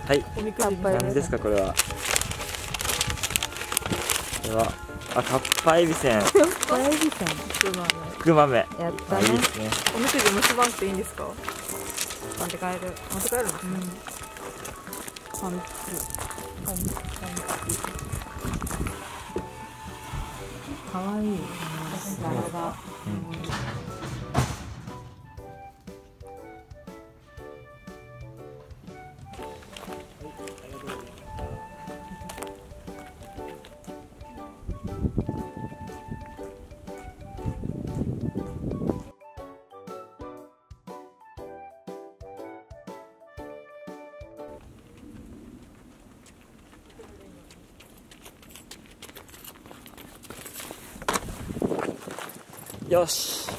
はい。 おみくじ何ですかこれは。これはかっぱえびせん。福豆。やったね。いいですね。 おみくじ結ばんくていいんですか？ 持って帰る。 持って帰るんですね。 かわいい。柄が。 よし。